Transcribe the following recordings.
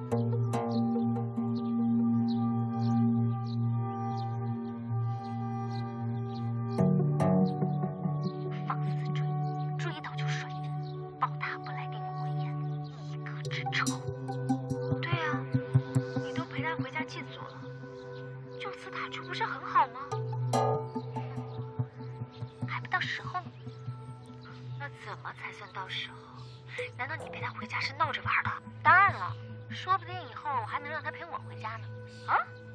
放肆追，追到就甩人，抱他不来定我婚宴，一歌之仇。对呀，你都陪他回家祭祖了，就此打住不是很好吗？还不到时候呢。那怎么才算到时候？难道你陪他回家是闹着玩的？当然了，说不定以后还能让他陪我回家呢。啊？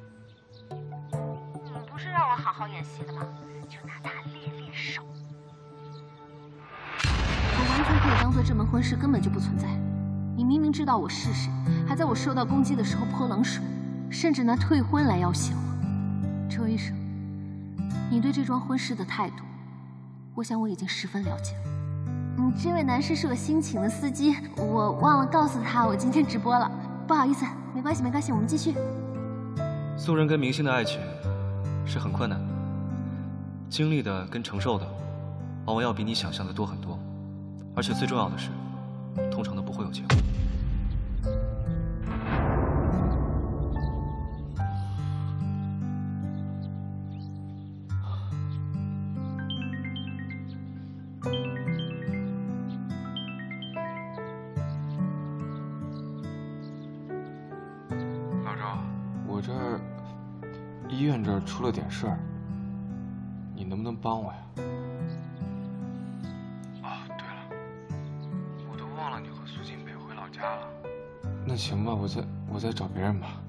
你不是让我好好演戏的吗？就拿他练练手。 我完全可以当做这门婚事根本就不存在。你明明知道我是谁，还在我受到攻击的时候泼冷水，甚至拿退婚来要挟我。周医生，你对这桩婚事的态度，我想我已经十分了解了。这位男士是我新请的司机，我忘了告诉他我今天直播了，不好意思，没关系没关系，我们继续。 素人跟明星的爱情是很困难的，经历的跟承受的，往往要比你想象的多很多，而且最重要的是，通常都不会有结果。 老赵，我这儿医院这儿出了点事儿，你能不能帮我呀？哦，对了，我都忘了你和苏静北回老家了。那行吧，我再找别人吧。